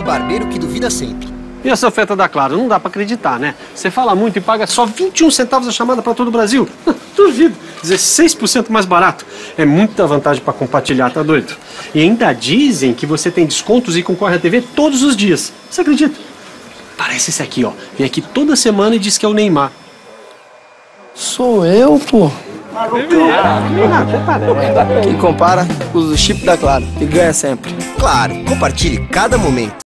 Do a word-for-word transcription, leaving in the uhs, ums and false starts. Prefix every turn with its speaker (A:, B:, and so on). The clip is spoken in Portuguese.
A: barbeiro que duvida sempre.
B: E essa oferta da Claro? Não dá pra acreditar, né? Você fala muito e paga só vinte e um centavos a chamada pra todo o Brasil. Duvido. dezesseis por cento mais barato. É muita vantagem pra compartilhar, tá doido? E ainda dizem que você tem descontos e concorre à T V todos os dias. Você acredita? Parece esse aqui, ó. Vem aqui toda semana e diz que é o Neymar.
C: Sou eu, pô.
B: Malucão.
C: Quem compara, usa o chip da Claro e ganha sempre.
A: Claro, compartilhe cada momento.